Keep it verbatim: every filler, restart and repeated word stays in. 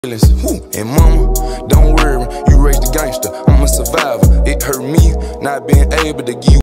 Woo. And mama, don't worry, you raised the gangster. I'm a survivor. It hurt me not being able to give you